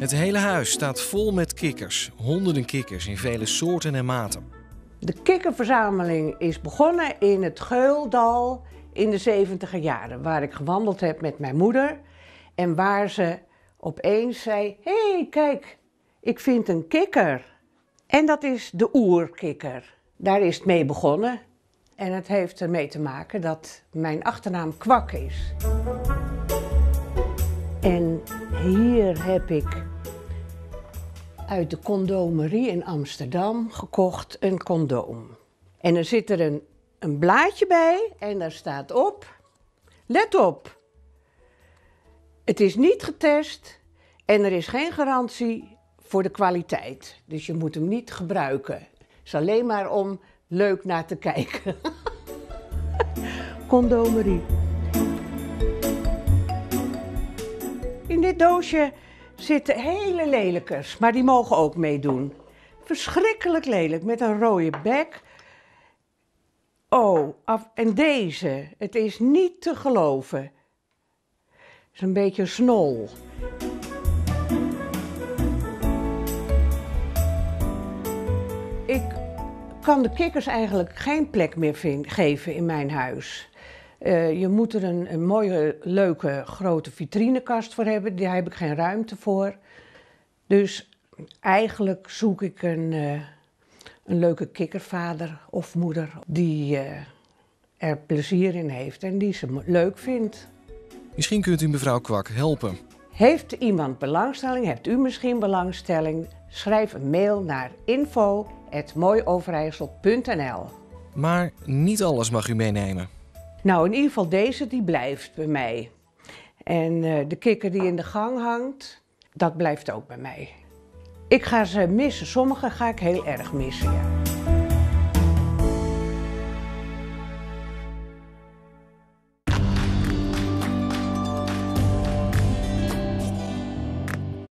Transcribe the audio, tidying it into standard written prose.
Het hele huis staat vol met kikkers. Honderden kikkers in vele soorten en maten. De kikkerverzameling is begonnen in het Geuldal in de 70er jaren, waar ik gewandeld heb met mijn moeder. En waar ze opeens zei, hé, kijk, ik vind een kikker. En dat is de oerkikker. Daar is het mee begonnen. En het heeft ermee te maken dat mijn achternaam Kwak is. En hier heb ik uit de condomerie in Amsterdam gekocht een condoom. En er zit er een blaadje bij en daar staat op, let op, het is niet getest en er is geen garantie voor de kwaliteit. Dus je moet hem niet gebruiken. Het is alleen maar om leuk naar te kijken. Condomerie. In dit doosje zitten hele lelijkers, maar die mogen ook meedoen. Verschrikkelijk lelijk, met een rode bek. Oh, en deze, het is niet te geloven. Het is een beetje snol. Ik kan de kikkers eigenlijk geen plek meer geven in mijn huis. Je moet er een mooie, leuke, grote vitrinekast voor hebben. Daar heb ik geen ruimte voor. Dus eigenlijk zoek ik een leuke kikkervader of moeder die er plezier in heeft en die ze leuk vindt. Misschien kunt u mevrouw Kwak helpen. Heeft iemand belangstelling? Hebt u misschien belangstelling? Schrijf een mail naar info@mooioverijssel.nl. Maar niet alles mag u meenemen. Nou, in ieder geval deze, die blijft bij mij. En de kikker die in de gang hangt, dat blijft ook bij mij. Ik ga ze missen. Sommige ga ik heel erg missen, ja.